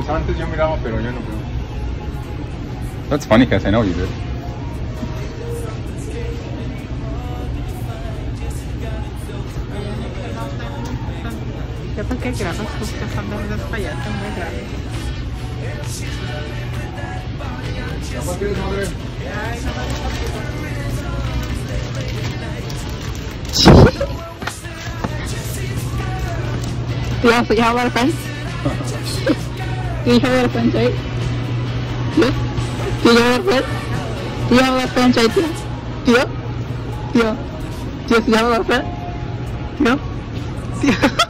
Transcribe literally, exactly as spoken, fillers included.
Antes yo miraba, pero yo no puedo. That's funny, Cass. I know you did. Yo porque quiero los sustos son de los payasos muy grandes. ¿Cuál quieres, madre? Yeah, so you have a lot of friends? Do you have a lot of friends, right? Yes? Do you have a lot of friends? Do you have a lot of friends, right? Do you? Do you? Do you have a lot of friends? Do you? Do you?